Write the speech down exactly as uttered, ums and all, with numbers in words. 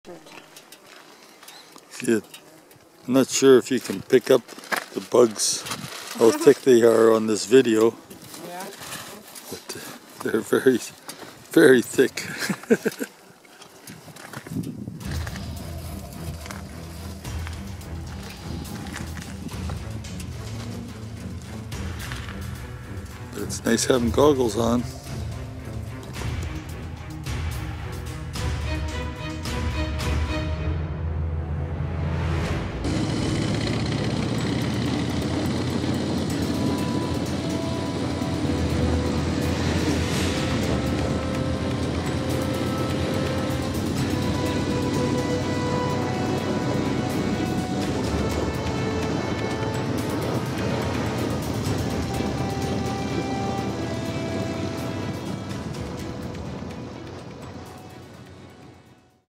See it? I'm not sure if you can pick up the bugs, how thick they are on this video. Yeah. But they're very, very thick. But it's nice having goggles on.